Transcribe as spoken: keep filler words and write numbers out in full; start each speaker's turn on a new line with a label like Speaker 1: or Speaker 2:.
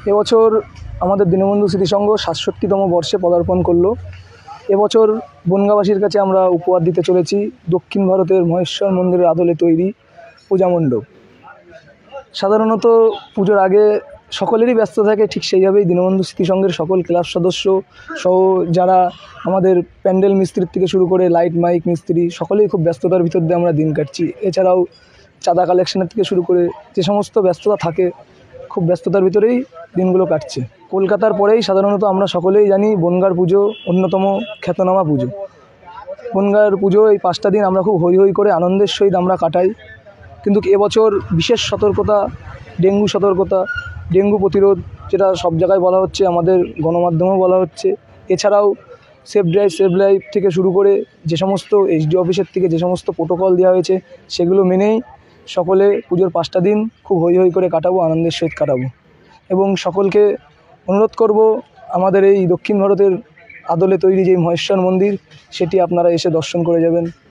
Speaker 1: এবছর আমাদের দীনবন্ধু স্মৃতিসংঘ সাতষট্টিতম বর্ষে পদার্পণ করলো। এবছর বনগাঁবাসীর কাছে আমরা উপহার দিতে চলেছি দক্ষিণ ভারতের মহেশ্বর মন্দিরের আদলে তৈরি পূজা মণ্ডপ। সাধারণত পুজোর আগে সকলেরই ব্যস্ত থাকে, ঠিক সেইভাবেই দীনবন্ধু স্মৃতিসংঘের সকল ক্লাব সদস্য সহ যারা আমাদের প্যান্ডেল মিস্ত্রির থেকে শুরু করে লাইট মাইক মিস্ত্রি সকলেই খুব ব্যস্ততার ভিতর দিয়ে আমরা দিন কাটছি। এছাড়াও চাঁদা কালেকশনের থেকে শুরু করে যে সমস্ত ব্যস্ততা থাকে খুব ব্যস্ততার ভিতরেই দিনগুলো কাটছে। কলকাতার পরেই সাধারণত আমরা সকলেই জানি বনগাঁর পুজো অন্যতম খ্যাতনামা পুজো। বনগাঁর পুজো এই পাঁচটা দিন আমরা খুব হৈ হৈ করে আনন্দের সহিত আমরা কাটাই। কিন্তু এবছর বিশেষ সতর্কতা, ডেঙ্গু সতর্কতা, ডেঙ্গু প্রতিরোধ, যেটা সব জায়গায় বলা হচ্ছে, আমাদের গণমাধ্যমেও বলা হচ্ছে। এছাড়াও সেফ ড্রাইভ সেফ লাইফ থেকে শুরু করে যে সমস্ত এইচডি অফিসের থেকে যে সমস্ত প্রোটোকল দেওয়া হয়েছে সেগুলো মেনেই সকলে পুজোর পাঁচটা দিন খুব হৈ হৈ করে কাটাবো, আনন্দের সহিত কাটাবো। এবং সকলকে অনুরোধ করব, আমাদের এই দক্ষিণ ভারতের আদলে তৈরি যে মহেশ্বর মন্দির সেটি আপনারা এসে দর্শন করে যাবেন।